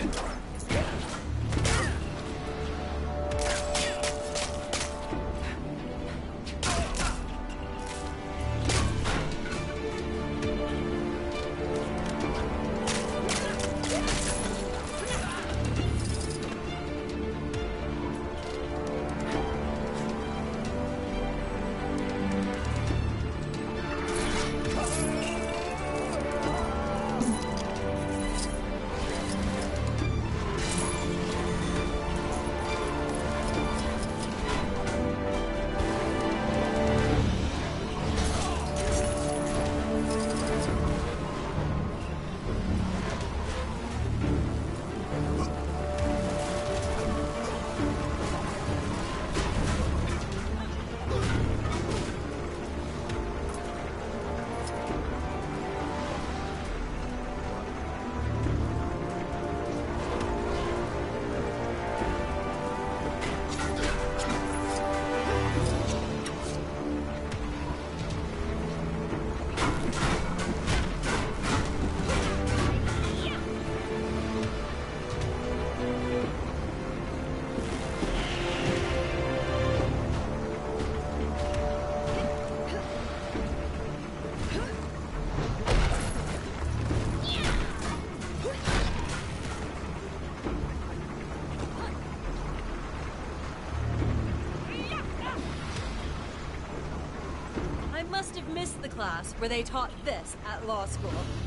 Must have missed the class where they taught this at law school.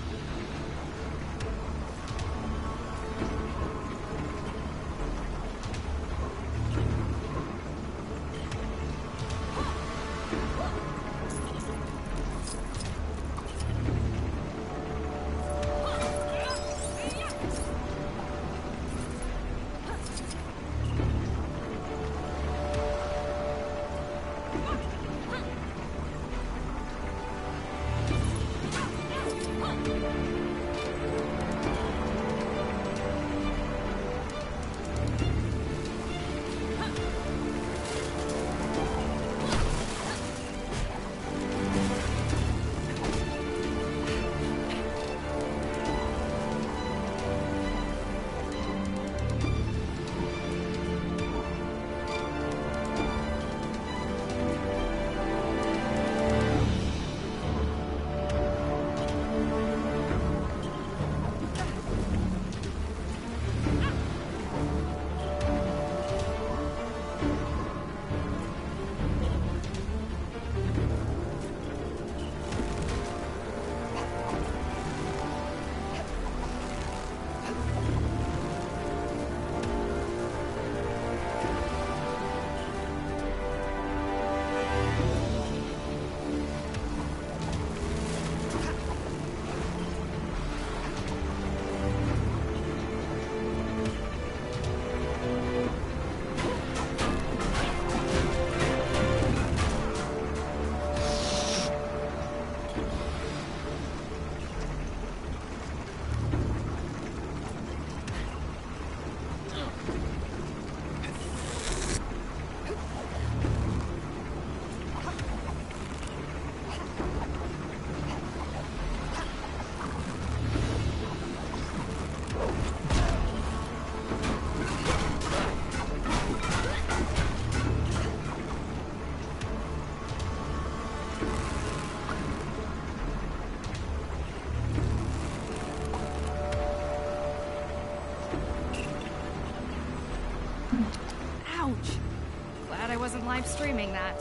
Ouch! Glad I wasn't live streaming that.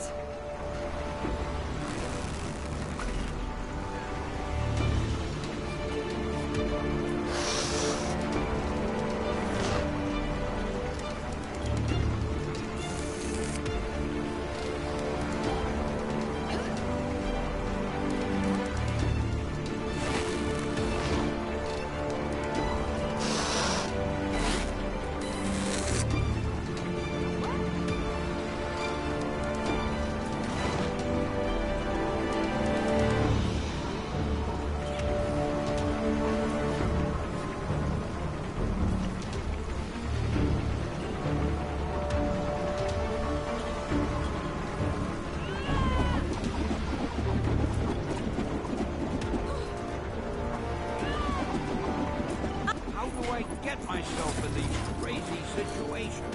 get myself in these crazy situations.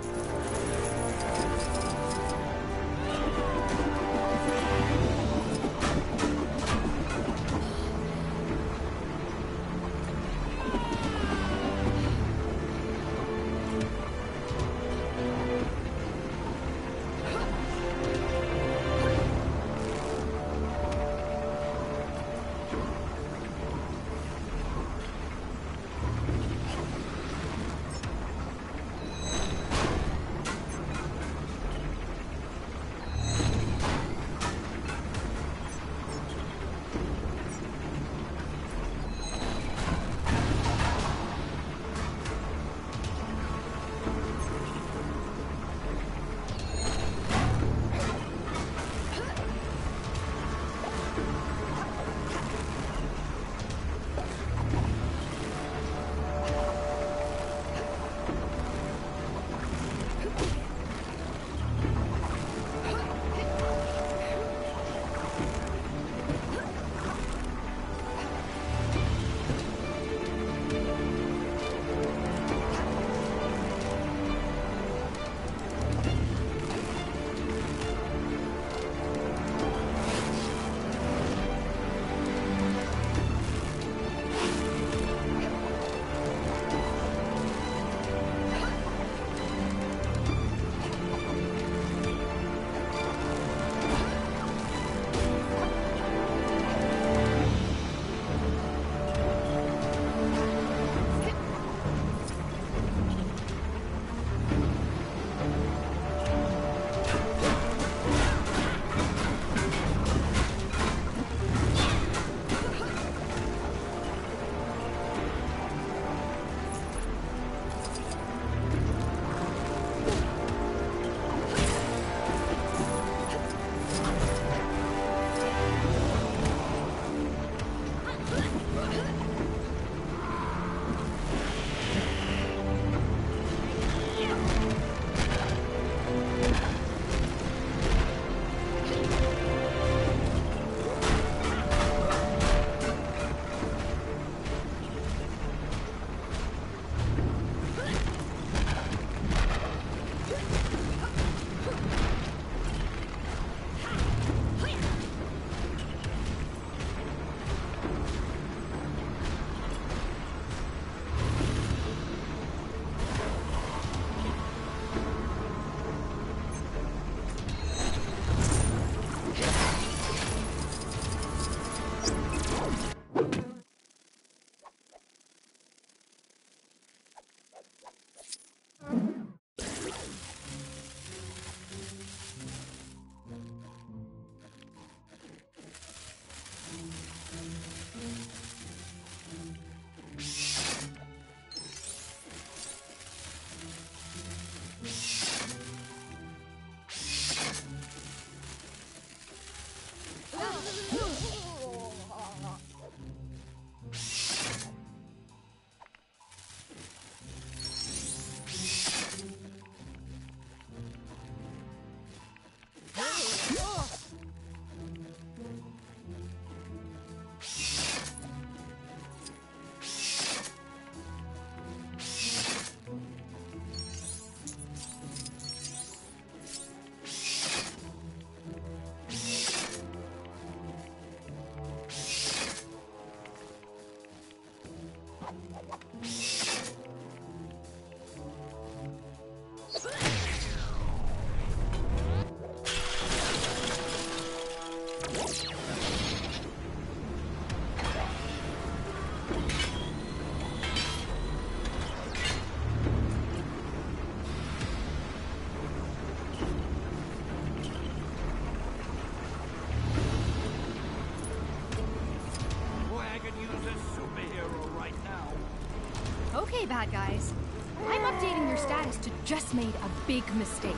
Okay, bad guys. I'm updating your status to just made a big mistake.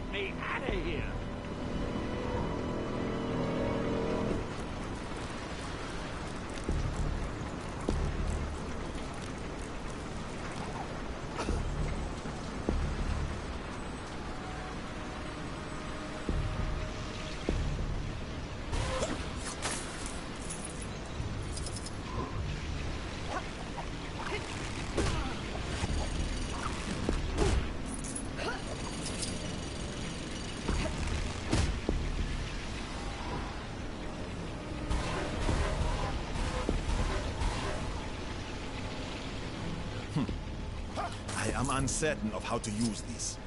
Get me out of here! I am uncertain of how to use this.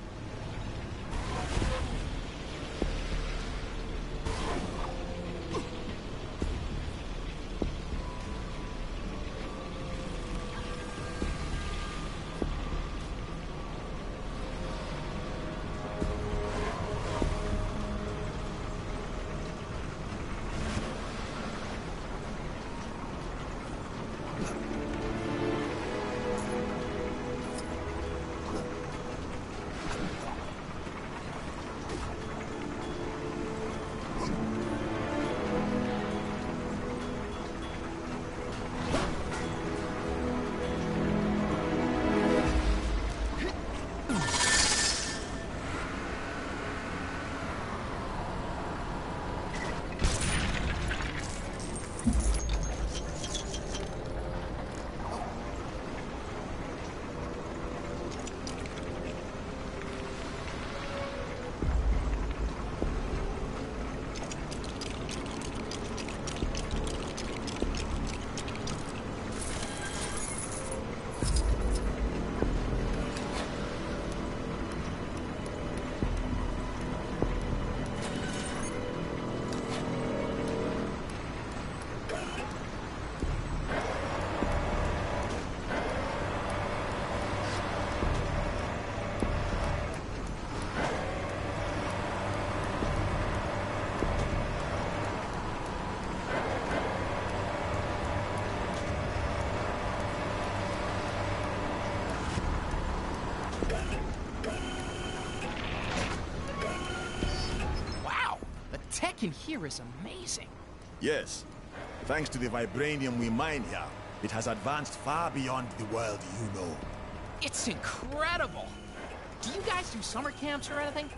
Tech in here is amazing. Yes. Thanks to the vibranium we mine here, it has advanced far beyond the world you know. It's incredible. Do you guys do summer camps or anything?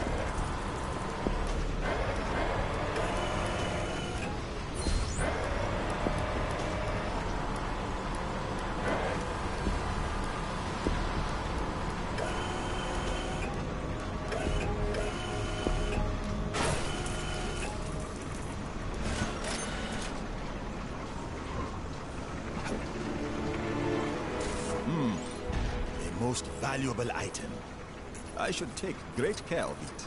Most valuable item. I should take great care of it.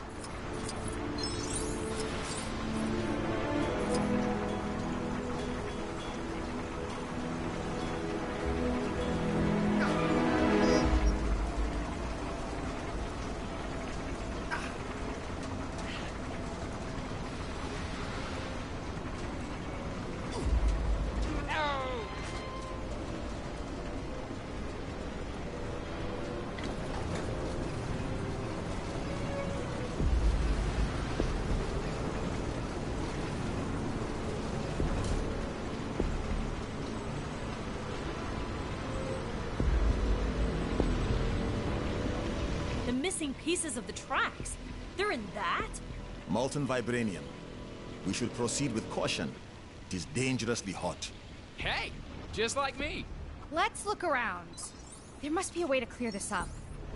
Missing pieces of the tracks. They're in that? Molten vibranium. We should proceed with caution. It is dangerously hot. Hey, just like me. Let's look around. There must be a way to clear this up.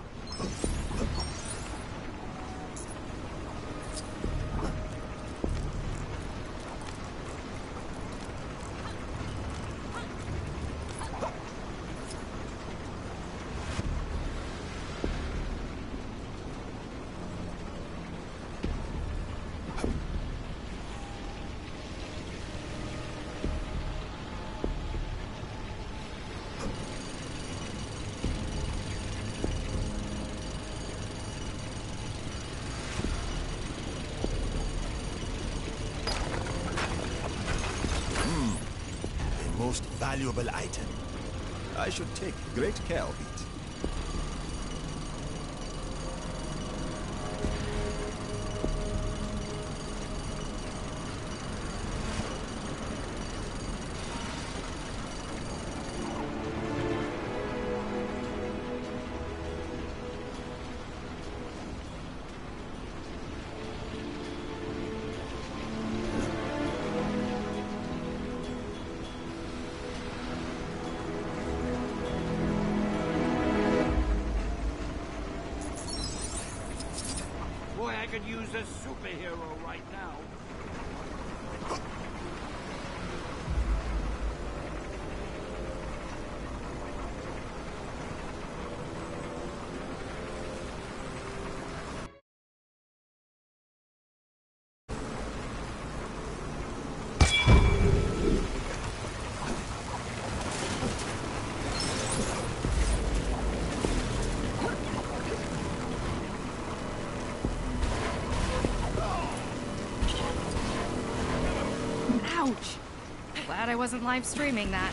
Most valuable item. I should take great care of it. Boy, I could use a superhero right now. Ouch! Glad I wasn't live streaming that.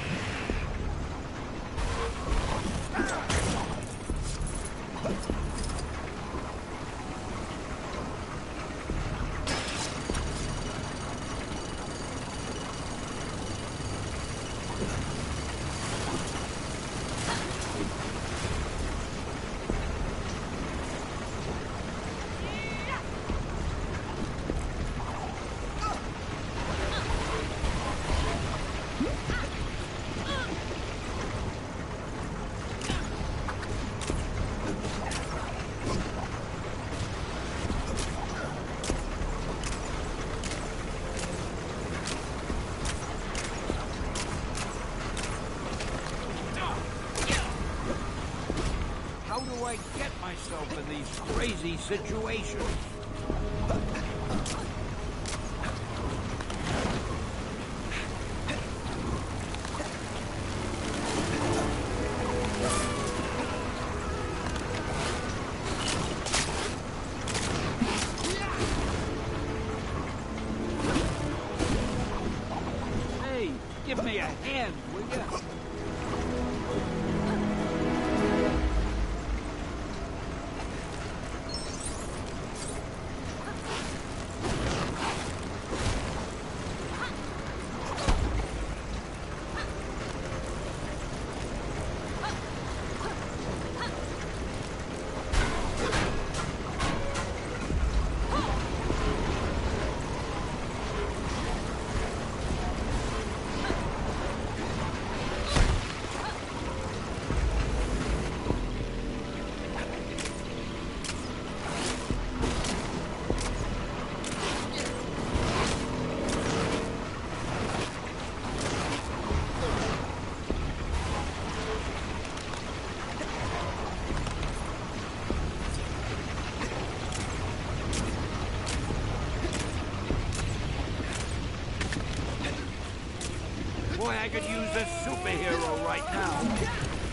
How do I get myself in these crazy situations? Hey, give me a hand, will ya? Boy, I could use a superhero right now.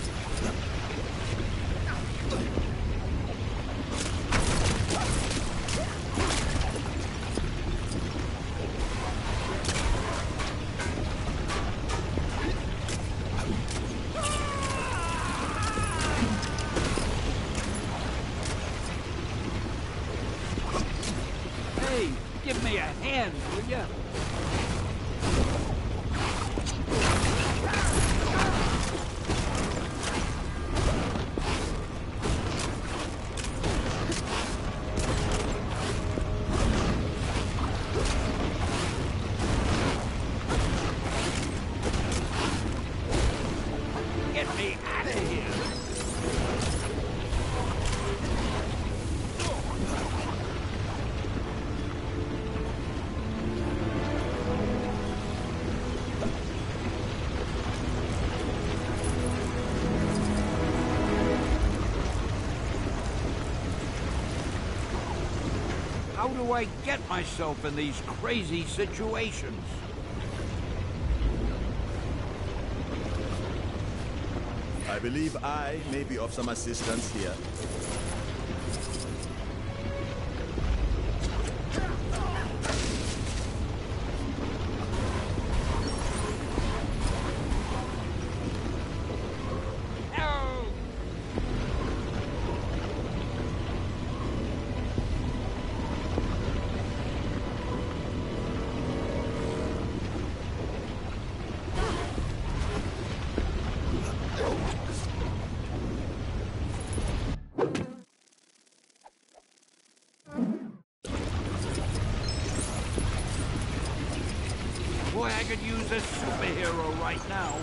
Hey, give me a hand, will ya? Get me out of here! How do I get myself in these crazy situations? I believe I may be of some assistance here. Boy, I could use a superhero right now.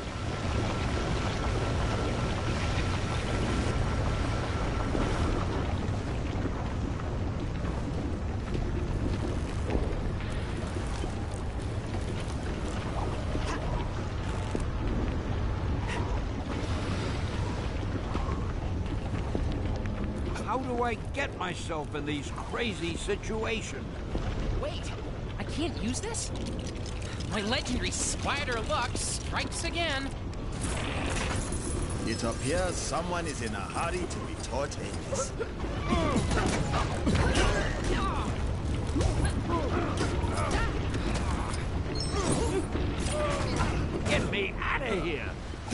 do I get myself in these crazy situations? Wait, I can't use this? My legendary Spider luck strikes again. It appears someone is in a hurry to be taught Hades. Get me out of here!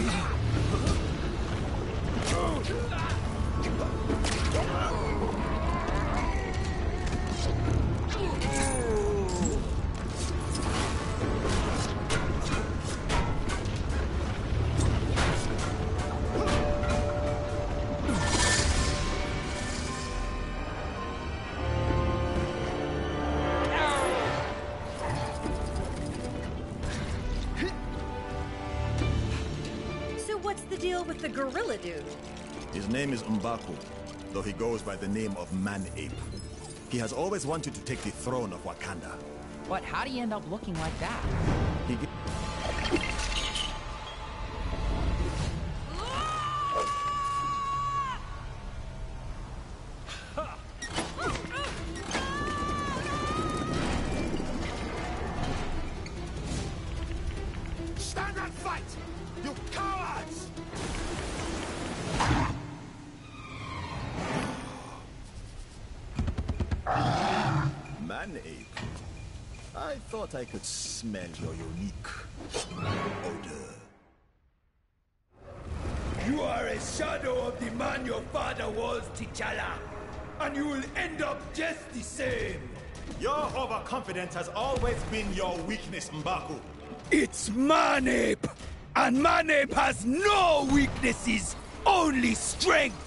What's the deal with the gorilla dude? His name is M'Baku, though he goes by the name of Man-Ape. He has always wanted to take the throne of Wakanda. But how do you end up looking like that? He Stand and fight! You cowards! Man-Ape. I thought I could smell your unique odor. You are a shadow of the man your father was, T'Challa. And you will end up just the same. Your overconfidence has always been your weakness, M'Baku. It's Man-Ape! And Man-Ape has no weaknesses, only strength!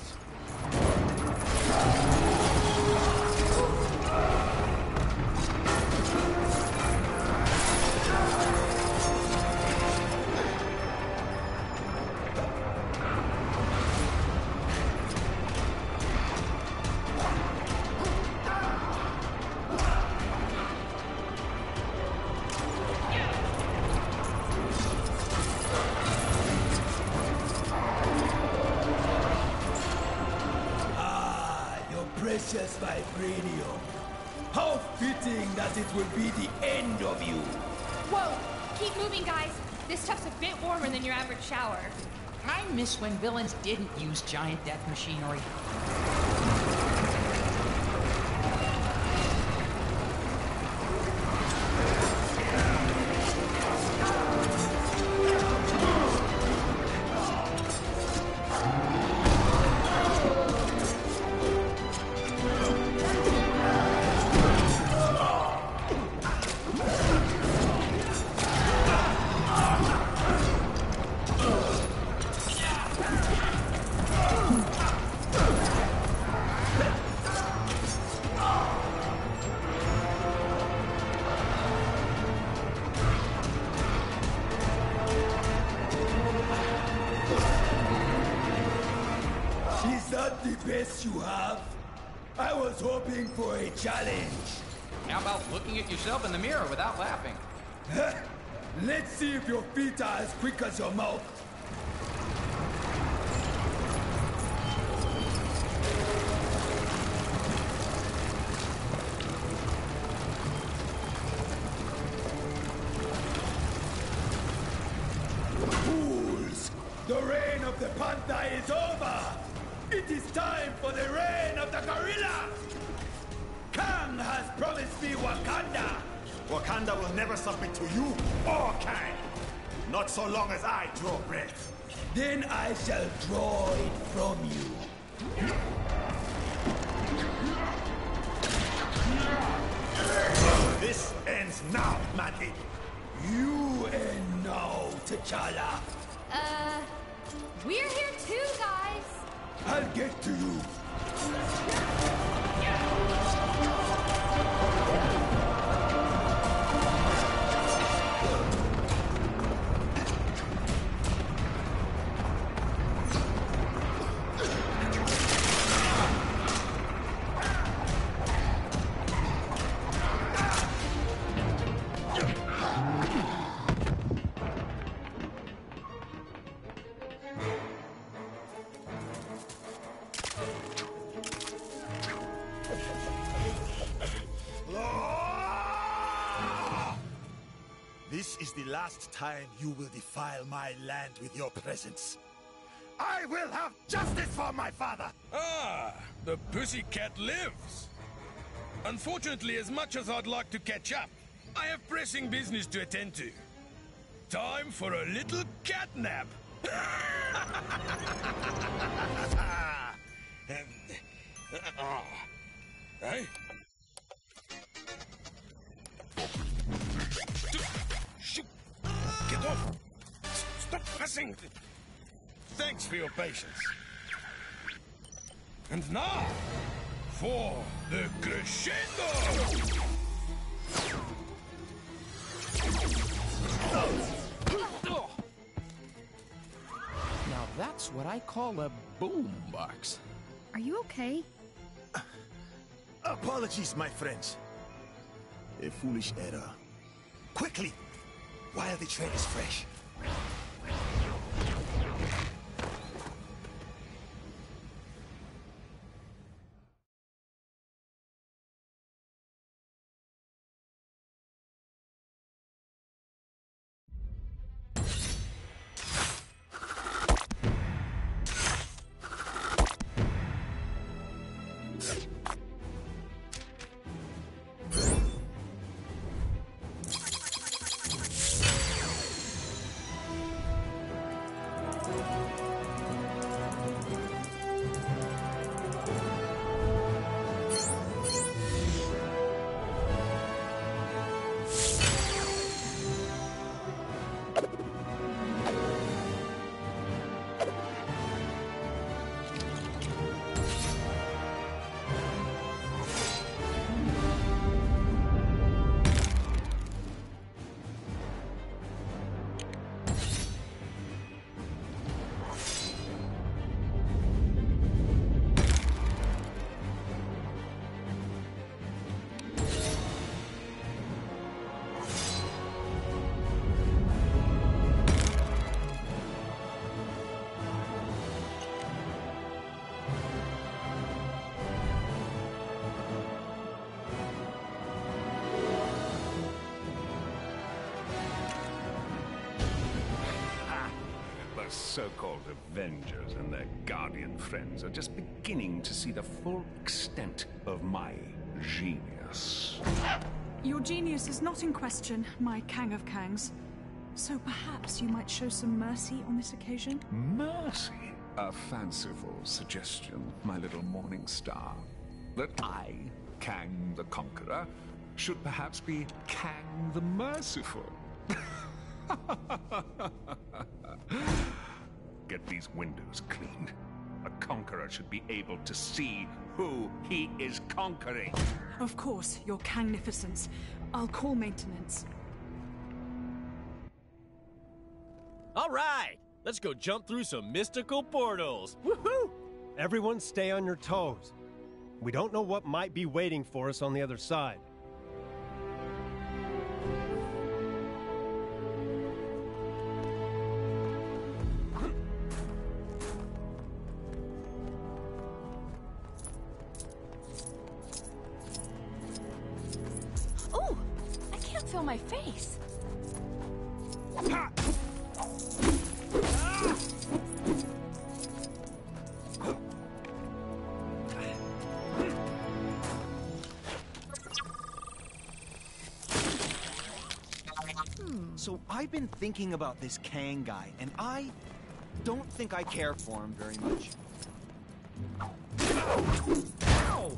Precious Vibranium. How fitting that it will be the end of you. Whoa! Keep moving, guys. This stuff's a bit warmer than your average shower. I miss when villains didn't use giant death machinery. Is that the best you have? I was hoping for a challenge. How about looking at yourself in the mirror without laughing? Let's see if your feet are as quick as your mouth. Fools! The reign of the Panther is over! It is time for the reign of the gorilla! Kang has promised me Wakanda! Wakanda will never submit to you or Kang. Not so long as I draw breath. Then I shall draw it from you. This ends now, Man-Ape. You end now, T'Challa. We're here too, guys. I'll get to you. This is the last time you will defile my land with your presence. I will have justice for my father! Ah, the pussycat lives. Unfortunately, as much as I'd like to catch up, I have pressing business to attend to. Time for a little catnap. Hey? Shoot! Get off! Stop pressing! Thanks for your patience. And now, for the crescendo! Now that's what I call a boombox. Are you okay? Apologies, my friends. A foolish error. Quickly, while the trail is fresh. The so-called Avengers and their Guardian friends are just beginning to see the full extent of my genius. Your genius is not in question, my Kang of Kangs. So perhaps you might show some mercy on this occasion? Mercy? A fanciful suggestion, my little morning star. That I, Kang the Conqueror, should perhaps be Kang the Merciful. Get these windows cleaned. A conqueror should be able to see who he is conquering. Of course, your Kangnificence. I'll call maintenance. All right, let's go jump through some mystical portals. Woohoo! Everyone stay on your toes. We don't know what might be waiting for us on the other side. Oh, I can't feel my face. So I've been thinking about this Kang guy, and I don't think I care for him very much. Ow!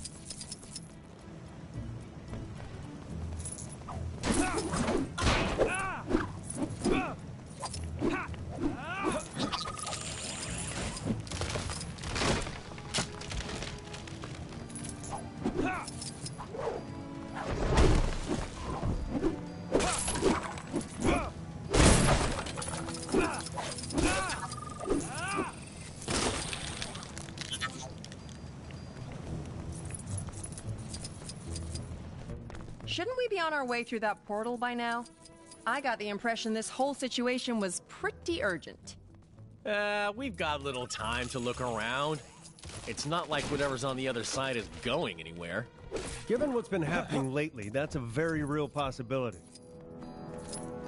Shouldn't we be on our way through that portal by now? I got the impression this whole situation was pretty urgent. We've got little time to look around. It's not like whatever's on the other side is going anywhere. Given what's been happening lately, that's a very real possibility.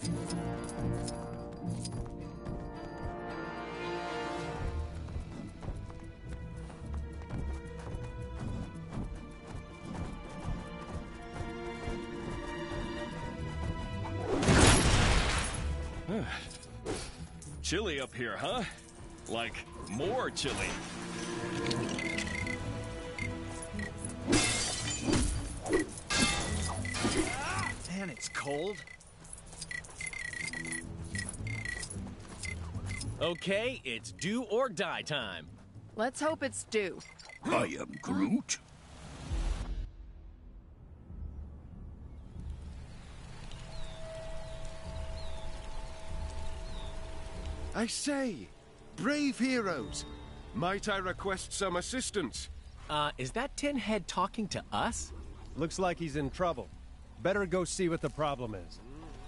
Chilly up here, huh? Like, more chilly. Man, it's cold. Okay, it's do or die time. Let's hope it's due. I am Groot. I say, brave heroes, might I request some assistance? Is that Tin Head talking to us? Looks like he's in trouble. Better go see what the problem is.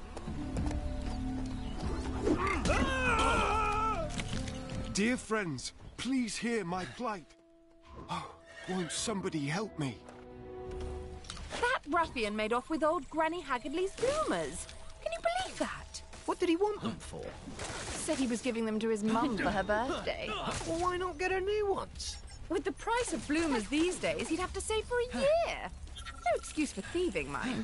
Dear friends, please hear my plight. Oh, won't somebody help me? That ruffian made off with old Granny Haggardly's bloomers. Can you believe that? What did he want them for? Said he was giving them to his mum for her birthday. Well, why not get her new ones? With the price of bloomers these days, he'd have to save for a year. No excuse for thieving, mind.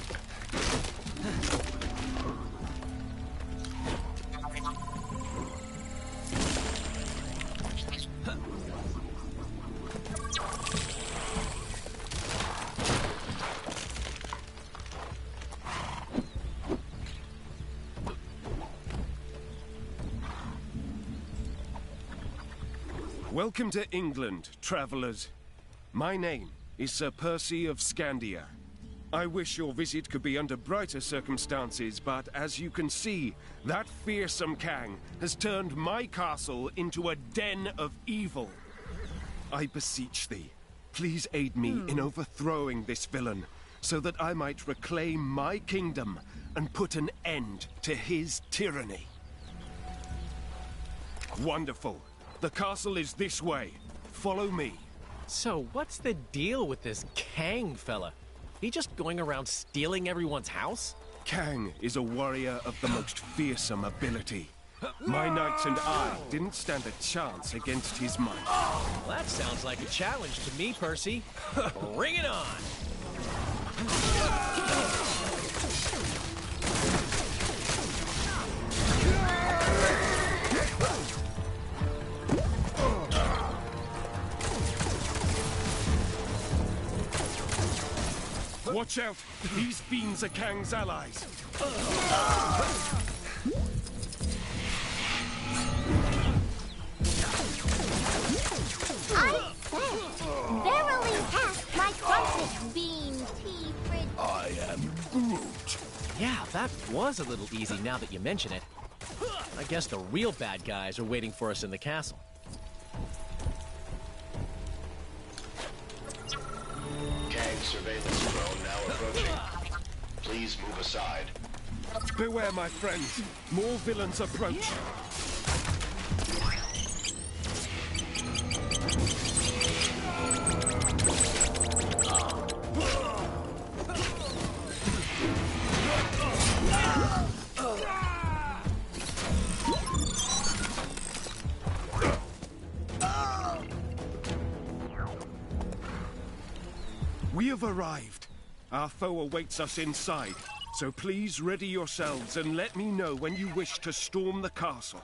Welcome to England, travelers. My name is Sir Percy of Scandia. I wish your visit could be under brighter circumstances, but as you can see, that fearsome Kang has turned my castle into a den of evil. I beseech thee, please aid me in overthrowing this villain, so that I might reclaim my kingdom and put an end to his tyranny. Wonderful. The castle is this way. Follow me. So what's the deal with this Kang fella? He just going around stealing everyone's house? Kang is a warrior of the most fearsome ability. My knights and I didn't stand a chance against his might. Well, that sounds like a challenge to me, Percy. Bring it on! Watch out! These fiends are Kang's allies. I said, verily hath my trumpet been tea-fridge. I am Groot. Yeah, that was a little easy now that you mention it. I guess the real bad guys are waiting for us in the castle. Kang surveillance drone now approaching. Please move aside. Beware, my friends. More villains approach. We have arrived. Our foe awaits us inside, so please ready yourselves and let me know when you wish to storm the castle.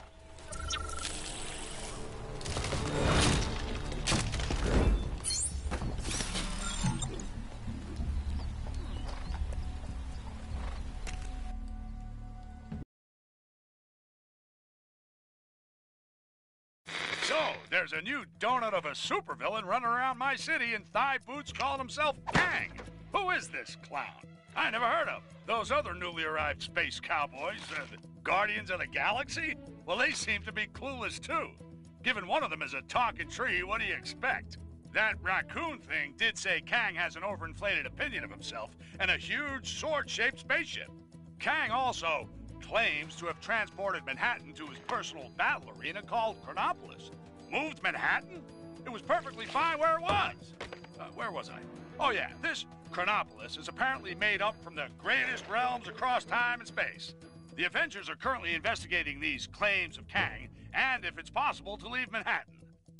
So, there's a new donut of a supervillain running around my city in thigh boots calling himself Kang. Who is this clown? I never heard of. Those other newly arrived space cowboys, the Guardians of the Galaxy? Well, they seem to be clueless too. Given one of them is a talking tree, what do you expect? That raccoon thing did say Kang has an overinflated opinion of himself and a huge sword-shaped spaceship. Kang also claims to have transported Manhattan to his personal battle arena called Chronopolis. Moved Manhattan? It was perfectly fine where it was. Where was I? Oh yeah, this Chronopolis is apparently made up from the greatest realms across time and space. The Avengers are currently investigating these claims of Kang, and if it's possible, to leave Manhattan.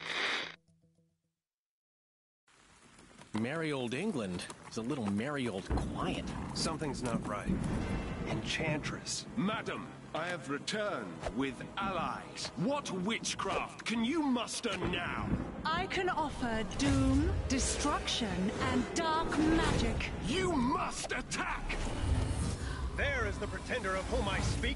Merry old England is a little merry old quiet. Something's not right. Enchantress. Madam, I have returned with allies. What witchcraft can you muster now? I can offer doom, destruction, and dark magic. You must attack! There is the pretender of whom I speak.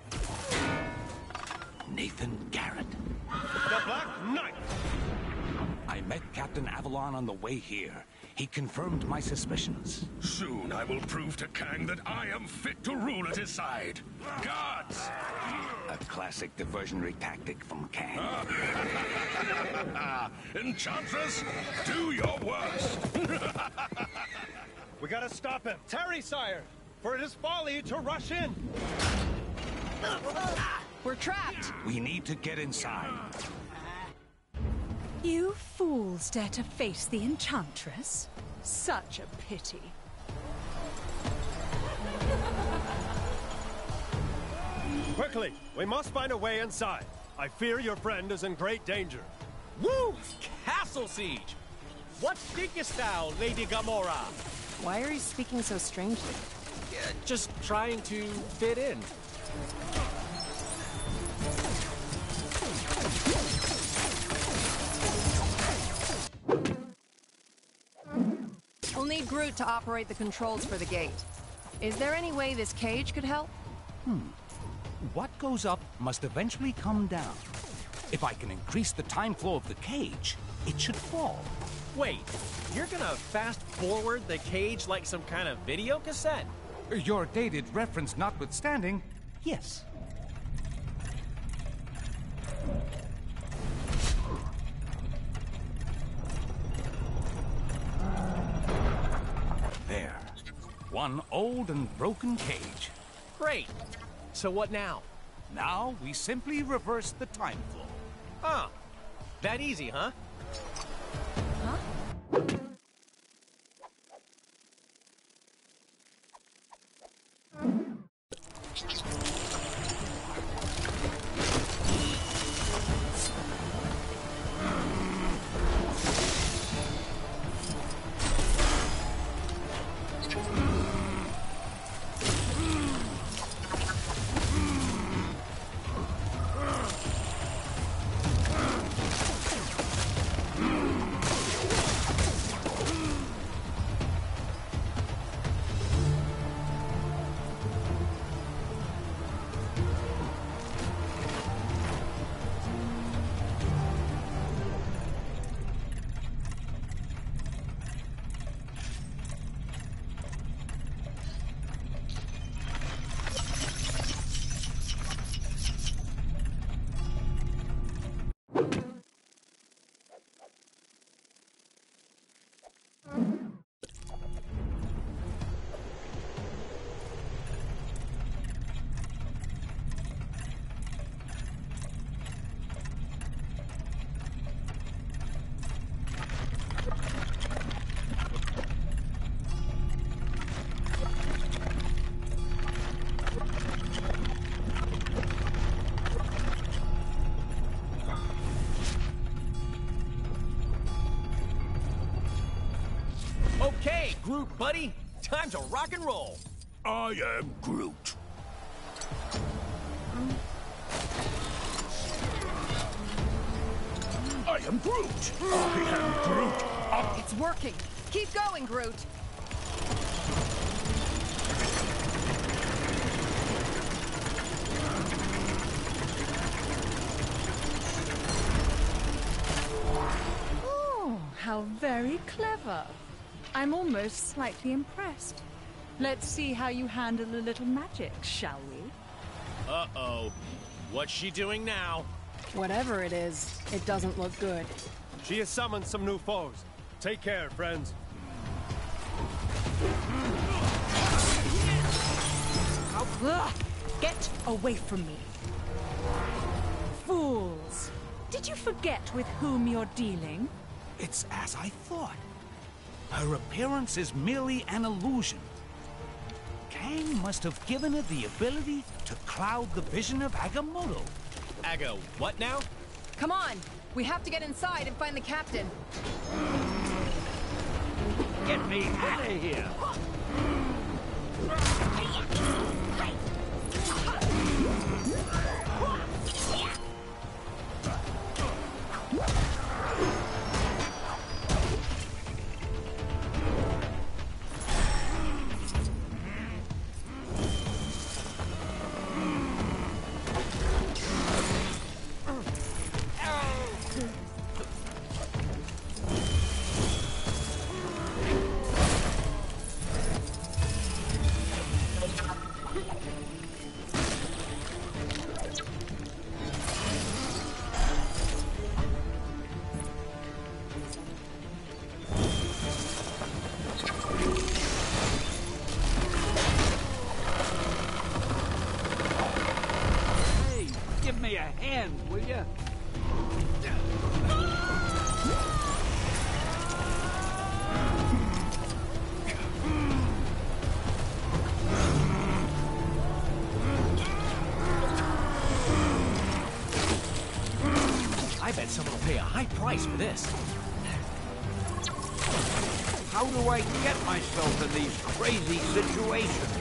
Nathan Garrett. The Black Knight! I met Captain Avalon on the way here. He confirmed my suspicions. Soon I will prove to Kang that I am fit to rule at his side. Guards! A classic diversionary tactic from Kang. Enchantress, do your worst! We gotta stop him. Tarry, sire, for it is folly to rush in. We're trapped. We need to get inside. You fools dare to face the Enchantress? Such a pity. Quickly, we must find a way inside. I fear your friend is in great danger. Woo! Castle siege! What thinkest thou, Lady Gamora? Why are you speaking so strangely? Just trying to fit in. We'll need Groot to operate the controls for the gate. Is there any way this cage could help? What goes up must eventually come down. If I can increase the time flow of the cage, it should fall. Wait, you're gonna fast forward the cage like some kind of video cassette? Your dated reference notwithstanding, yes. There. One old and broken cage. Great. So what now? Now we simply reverse the time flow. Ah, that easy, huh? Okay, Groot, buddy. Time to rock and roll. I am Groot. I am Groot. I am Groot. It's working. Keep going, Groot. Oh, how very clever. I'm almost slightly impressed. Let's see how you handle a little magic, shall we? Uh-oh. What's she doing now? Whatever it is, it doesn't look good. She has summoned some new foes. Take care, friends. Ugh! Get away from me. Fools! Did you forget with whom you're dealing? It's as I thought. Her appearance is merely an illusion. Kang must have given it the ability to cloud the vision of Agamotto. Aga, what now? Come on! We have to get inside and find the captain. Get me out of here! I bet someone will pay a high price for this. How do I get myself in these crazy situations?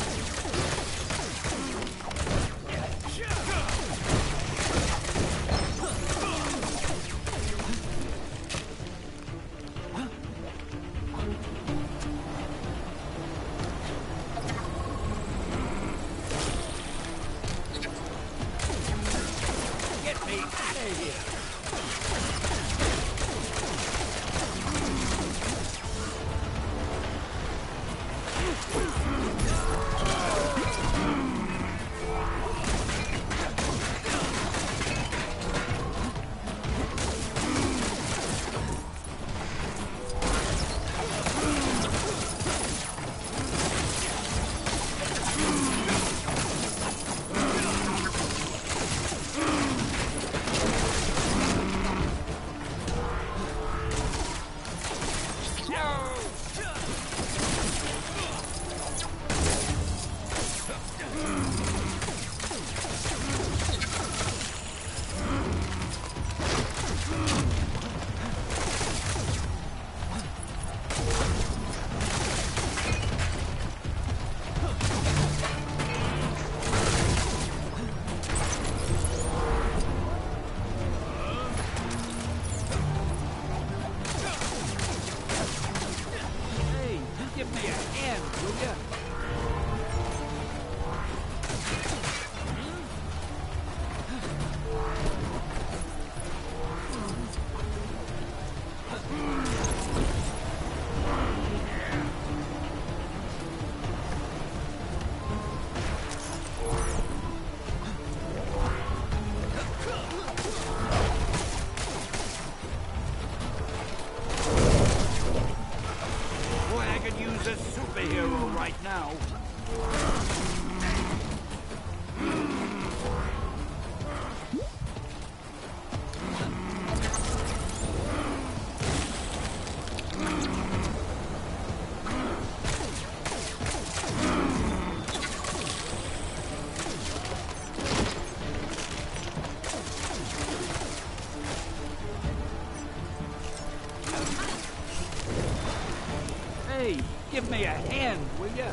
Give me a hand, will ya?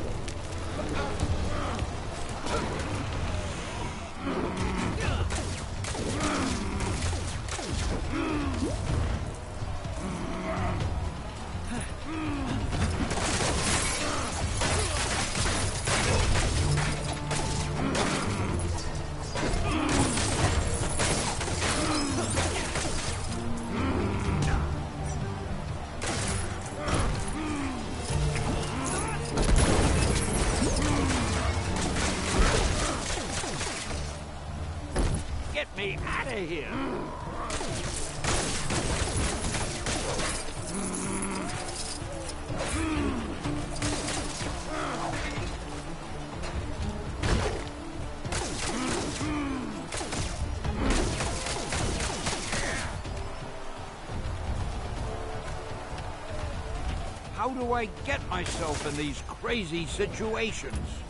Here. How do I get myself in these crazy situations?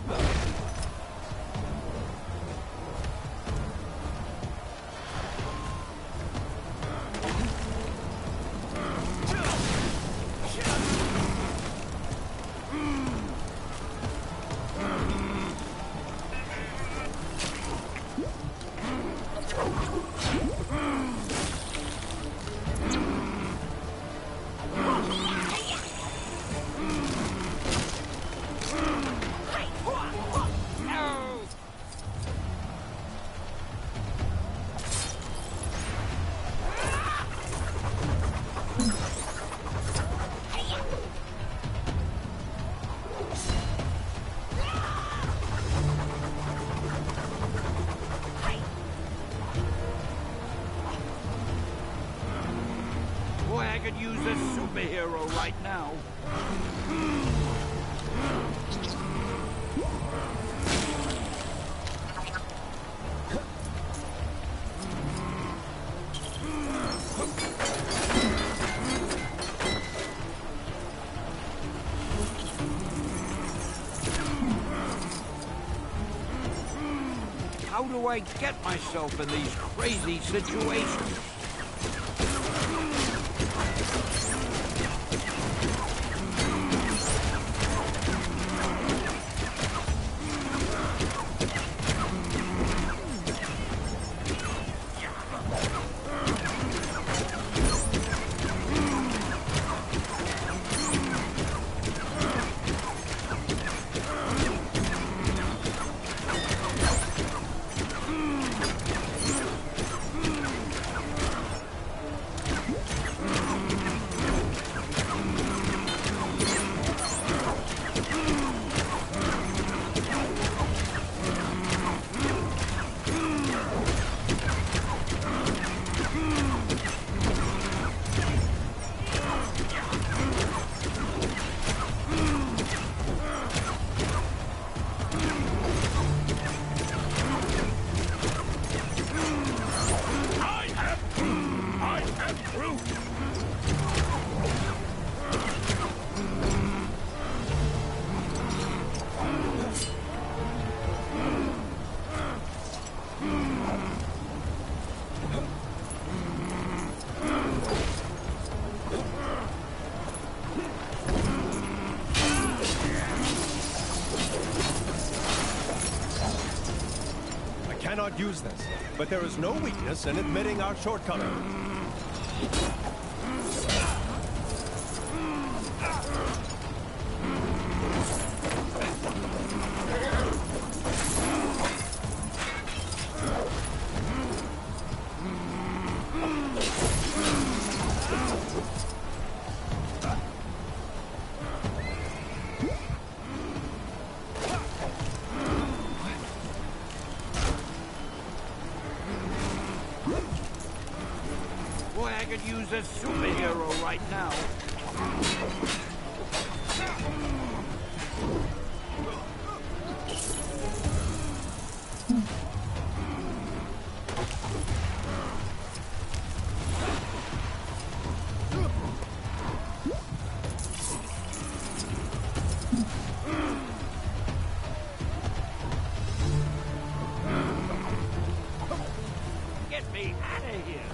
Boy, I could use a superhero right now. How do I get myself in these crazy situations? Cannot use this, but there is no weakness in admitting our shortcoming. Boy, I could use a superhero right now. Get me out of here!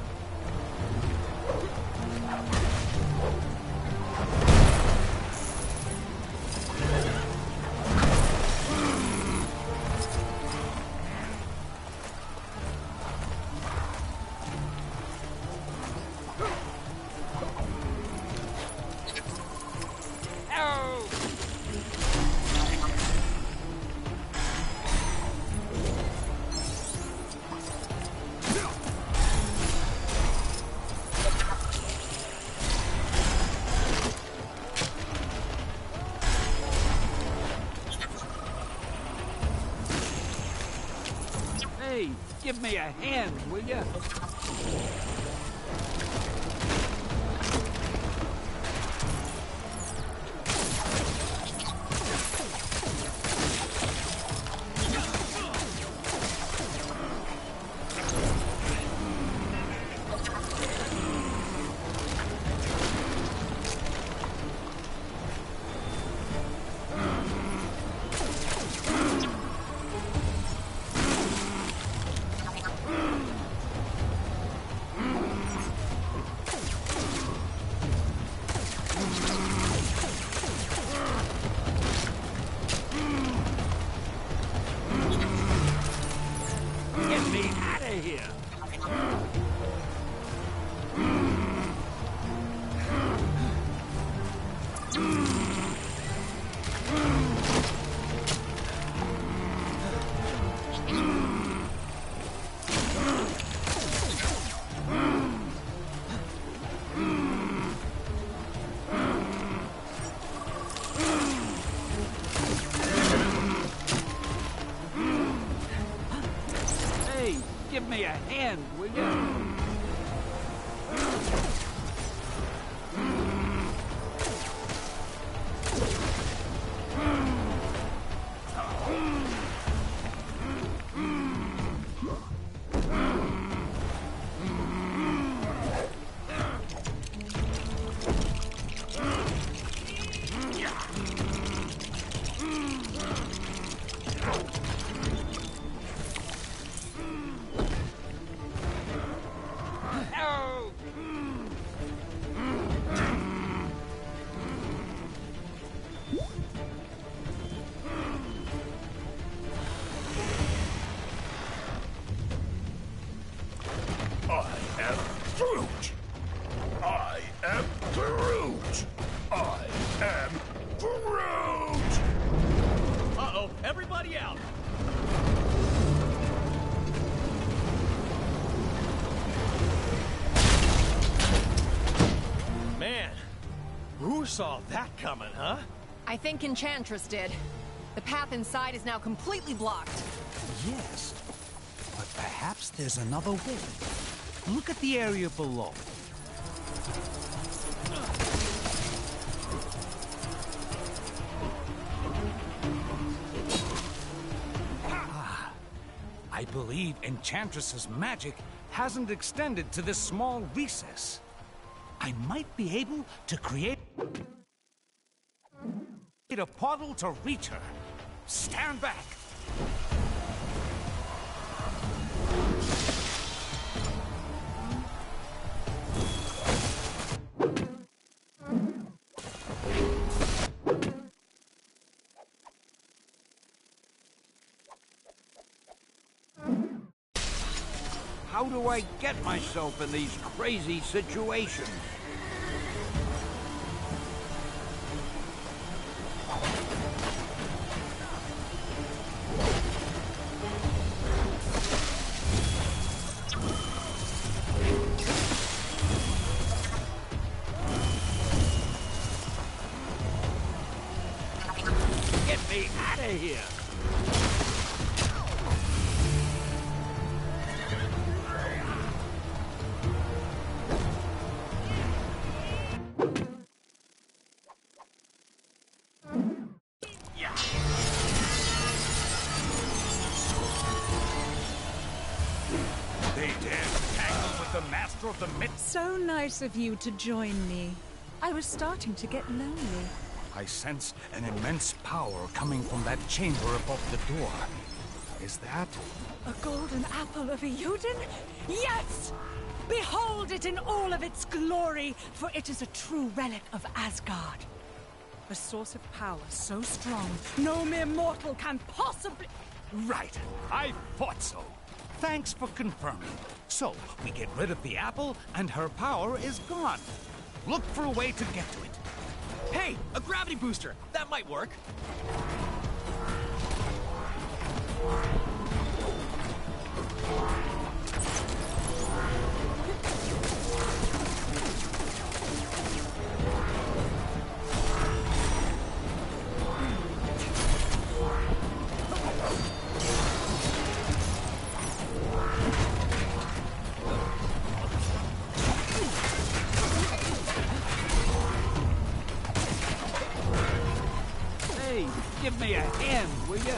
Hey, give me a hand, will ya? me out of here! Hey, give me a hand, will you? Uh-oh, everybody out! Man, who saw that coming, huh? I think Enchantress did. The path inside is now completely blocked. Yes, but perhaps there's another way. Look at the area below. I believe Enchantress's magic hasn't extended to this small recess. I might be able to create a portal to reach her. Stand back. How do I get myself in these crazy situations? Get me out of here! Of the mid. So nice of you to join me. I was starting to get lonely. I sense an immense power coming from that chamber above the door. Is that? A golden apple of Euden? Yes! Behold it in all of its glory, for it is a true relic of Asgard. A source of power so strong, no mere mortal can possibly... Right. I thought so. Thanks for confirming. So, we get rid of the apple, and her power is gone. Look for a way to get to it. Hey, a gravity booster! That might work. Give me a hand, will you?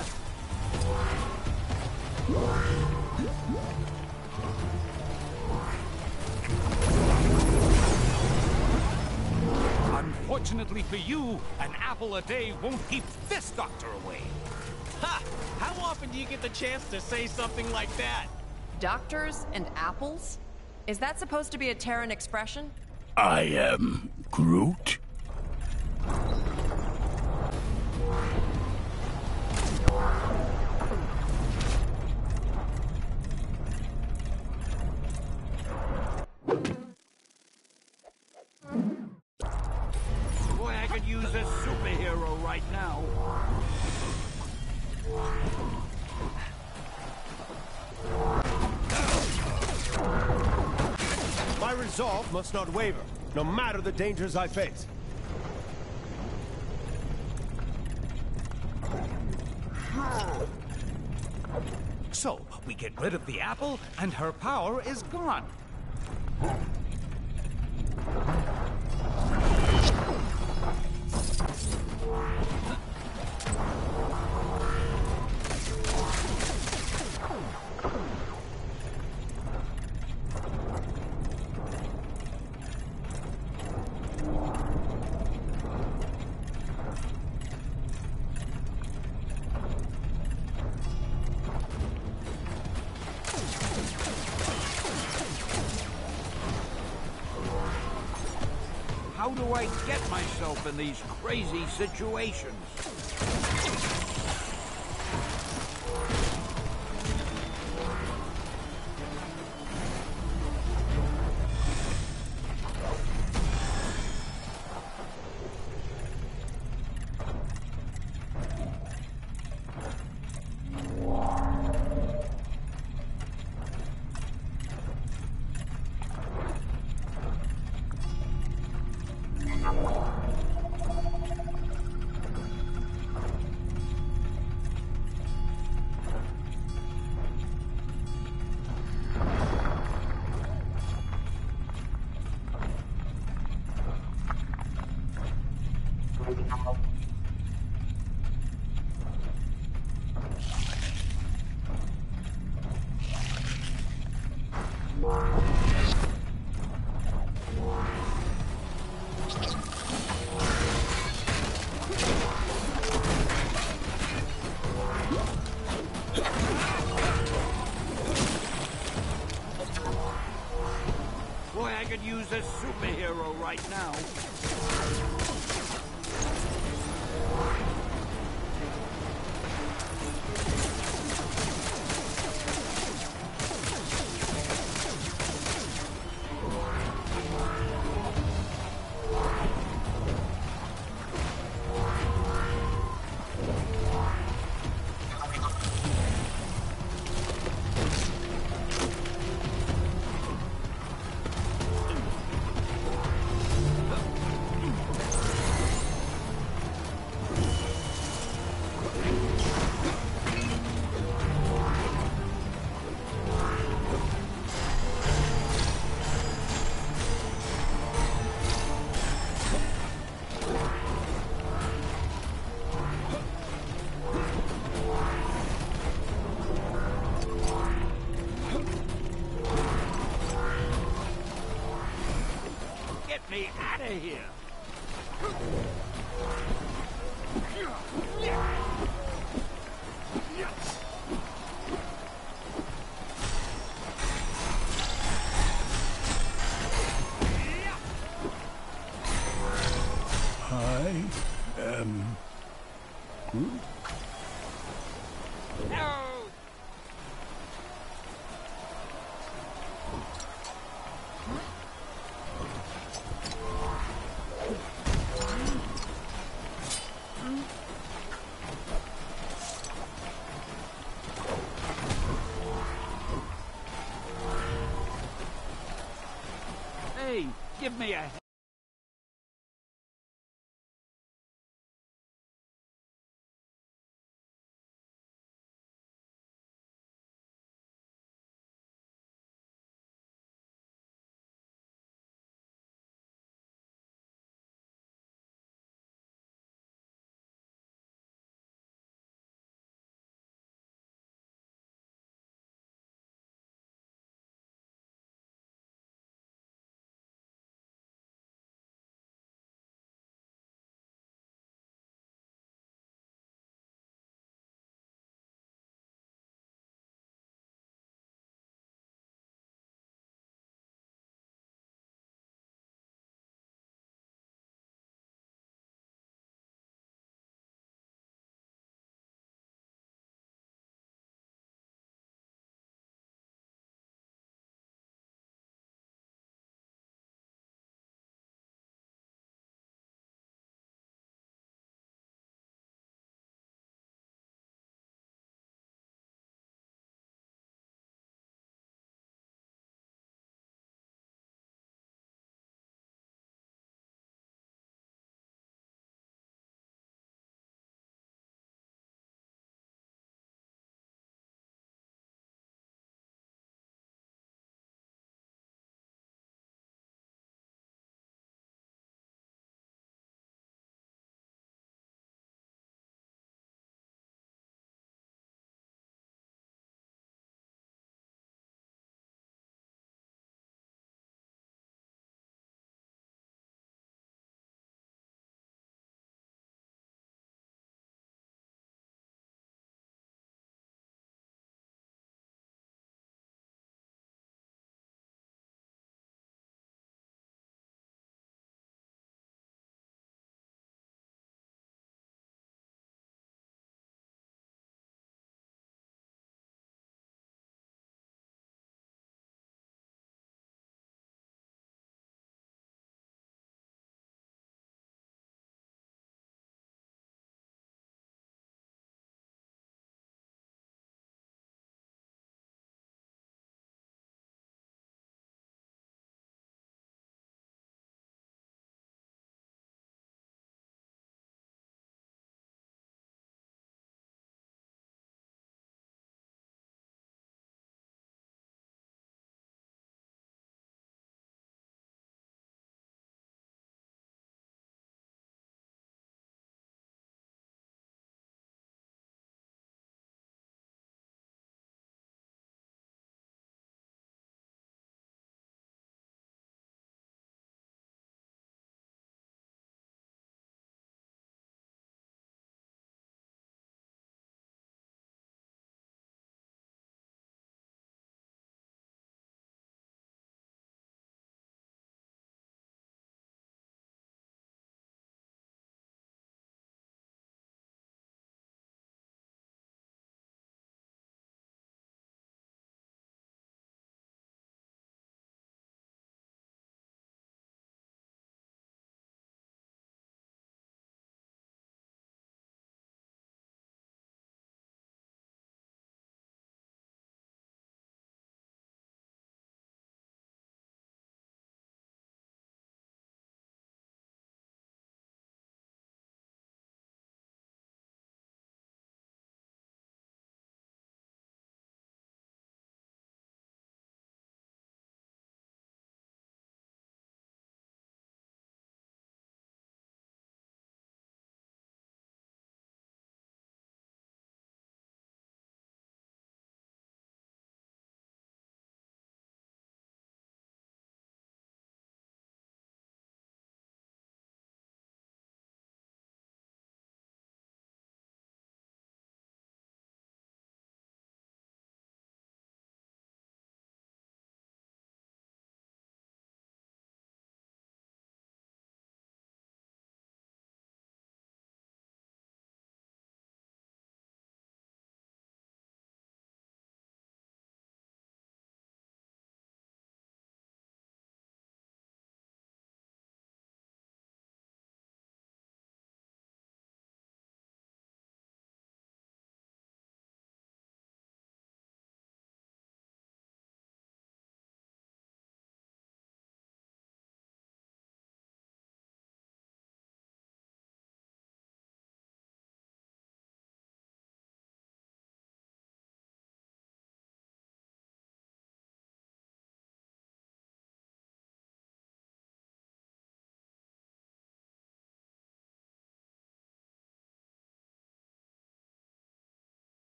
Unfortunately for you, an apple a day won't keep this doctor away. Ha! How often do you get the chance to say something like that? Doctors and apples? Is that supposed to be a Terran expression? I am Groot. resolve must not waver, no matter the dangers I face. So, we get rid of the apple, and her power is gone. How do I get myself in these crazy situations? Boy, I could use a superhero right now. Get me out of here! I am Groot. Hey, give me a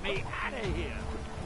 me out of here!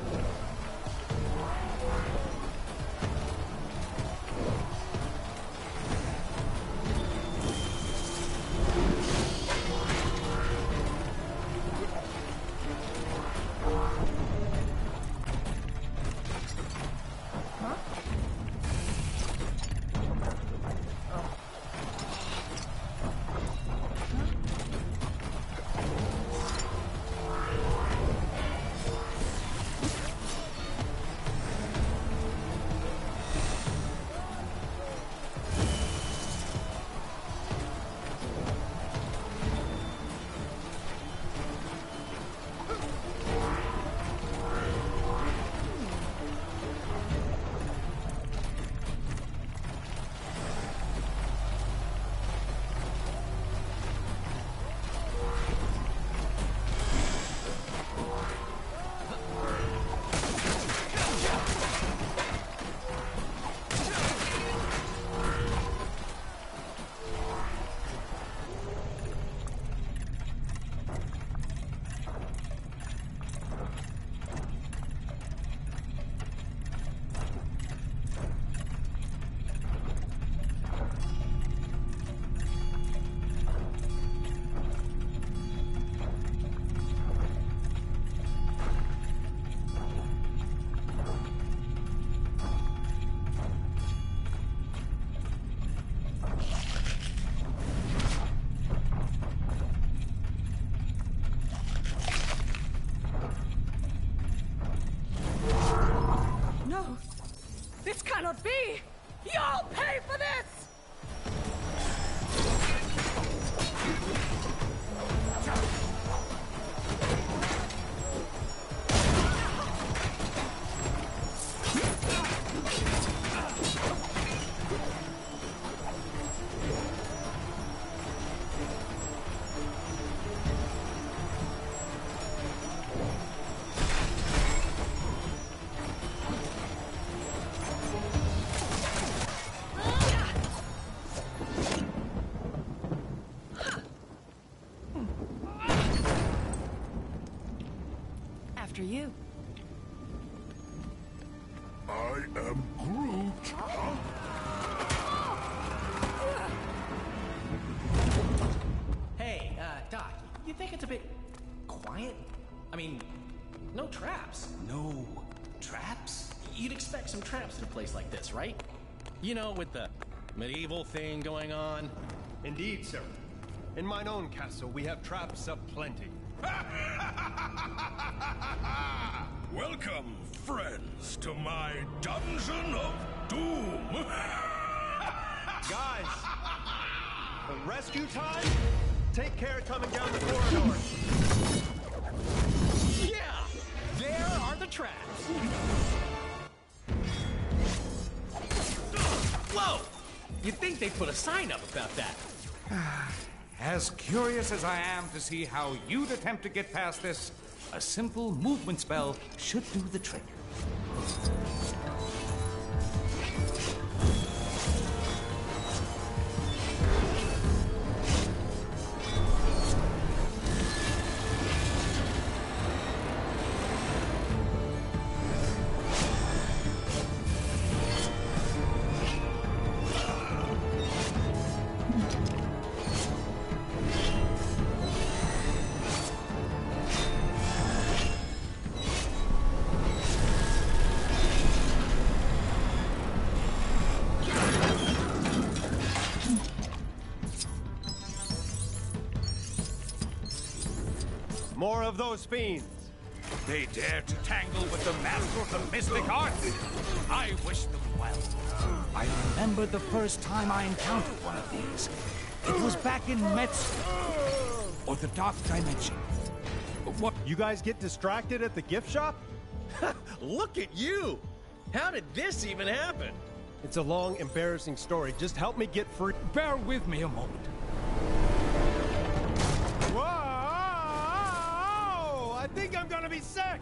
This cannot be! You'll pay for this! After you. I am Groot. Hey, Doc, you think it's a bit quiet? I mean, no traps. No traps? You'd expect some traps in a place like this, right? You know, with the medieval thing going on. Indeed, sir. In mine own castle, we have traps aplenty. Welcome, friends, to my Dungeon of Doom. Guys, for rescue time, take care coming down the corridor. Yeah, there are the traps. Whoa! You'd think they'd put a sign up about that. As curious as I am to see how you'd attempt to get past this, a simple movement spell should do the trick. More of those fiends. They dare to tangle with the master of the mystic arts. I wish them well. I remember the first time I encountered one of these. It was back in Metz, or the Dark Dimension. What? You guys get distracted at the gift shop? Look at you! How did this even happen? It's a long, embarrassing story. Just help me get free. Bear with me a moment. Whoa! I think I'm gonna be sick!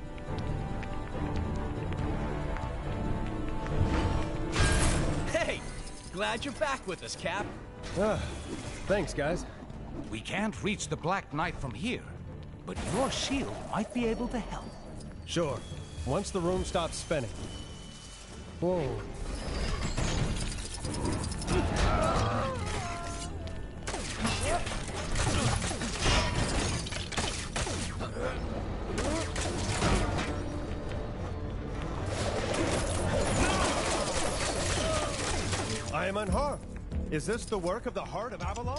Hey! Glad you're back with us, Cap. Thanks, guys. We can't reach the Black Knight from here. but your shield might be able to help. Sure. Once the room stops spinning. Whoa. I am unharmed. Is this the work of the Heart of Avalon?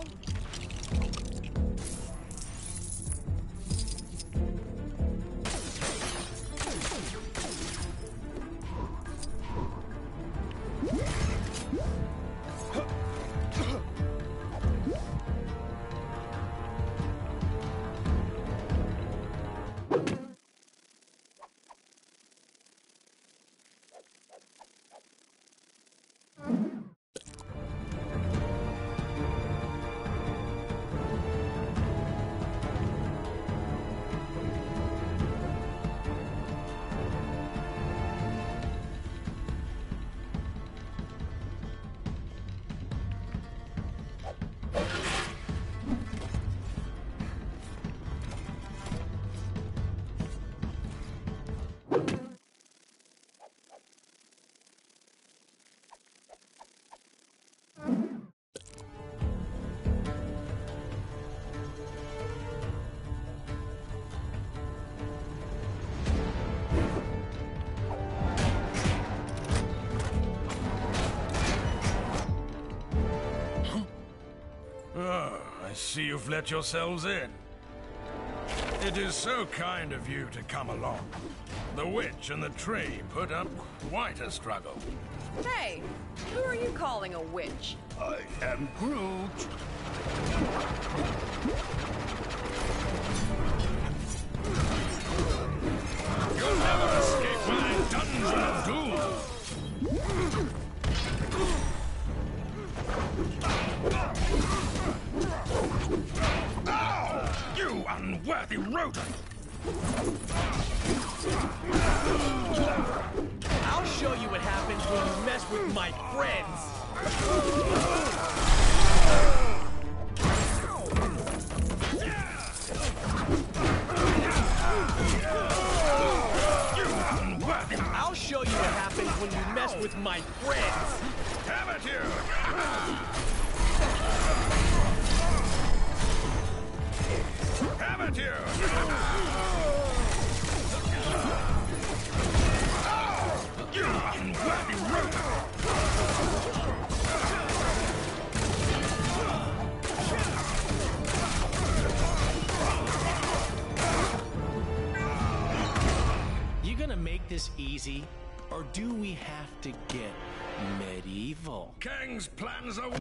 I see you've let yourselves in. It is so kind of you to come along. The witch and the tree put up quite a struggle. Hey, who are you calling a witch? I am Groot. You'll never escape my dungeon of doom. You unworthy rodent! I'll show you what happens when you mess with my friends! I'll show you what happens when you mess with my friends! Have it you! Have it you! You unworthy rodent! You gonna make this easy, or do we have to get medieval? Kang's plans are...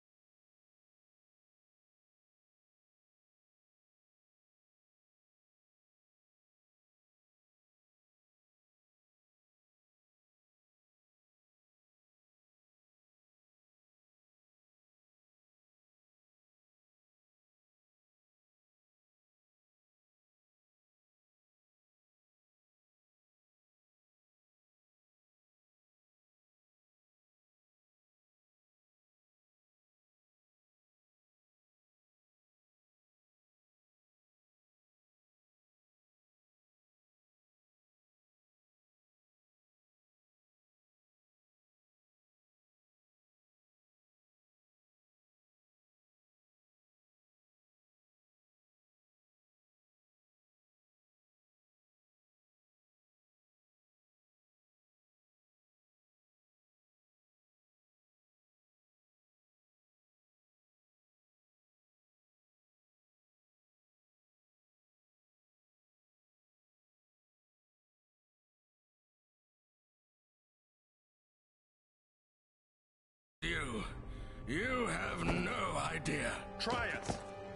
You have no idea. Try it.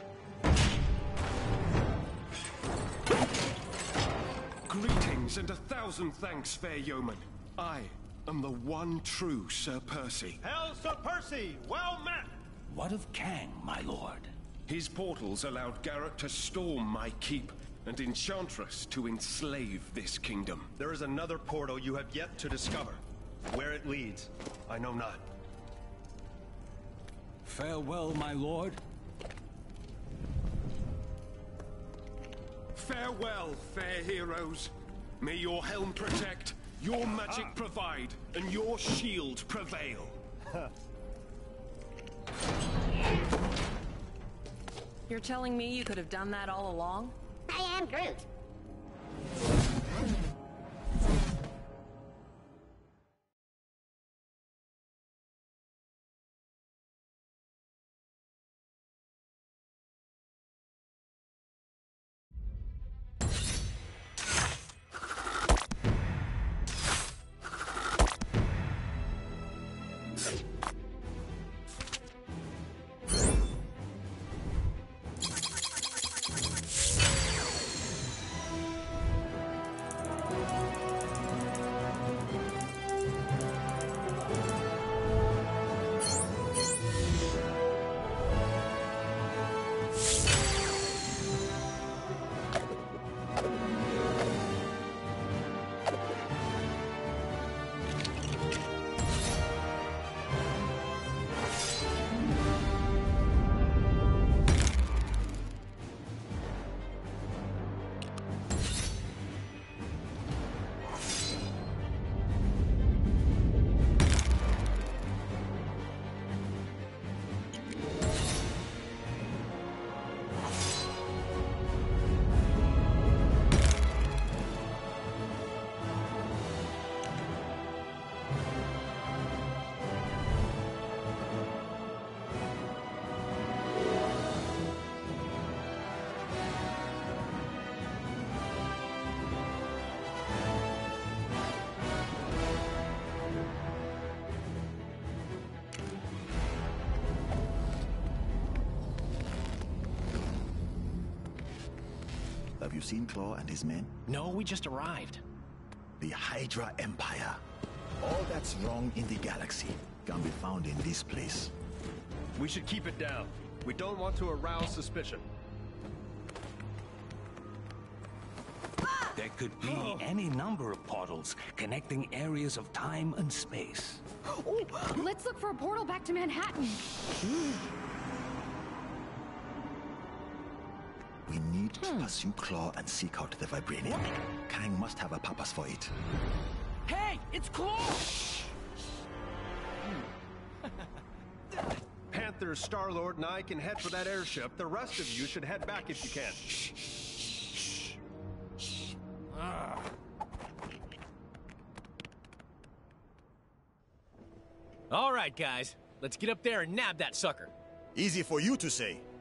Greetings and 1,000 thanks, fair yeoman. I am the one true Sir Percy. Hail, Sir Percy! Well met! What of Kang, my lord? His portals allowed Garrett to storm my keep, and Enchantress to enslave this kingdom. There is another portal you have yet to discover. Where it leads, I know not. Farewell, my lord. Farewell, fair heroes. May your helm protect, your magic provide, and your shield prevail. You're telling me you could have done that all along? I am Groot. Have you seen Claw and his men? No, we just arrived. The Hydra Empire. All that's wrong in the galaxy can be found in this place. We should keep it down. We don't want to arouse suspicion. There could be any number of portals connecting areas of time and space. Oh, let's look for a portal back to Manhattan. We need to pursue Claw and seek out the Vibranium. Kang must have a purpose for it. Hey, it's Claw! Panther, Star-Lord, and I can head for that airship. The rest of you should head back if you can. All right, guys. Let's get up there and nab that sucker. Easy for you to say.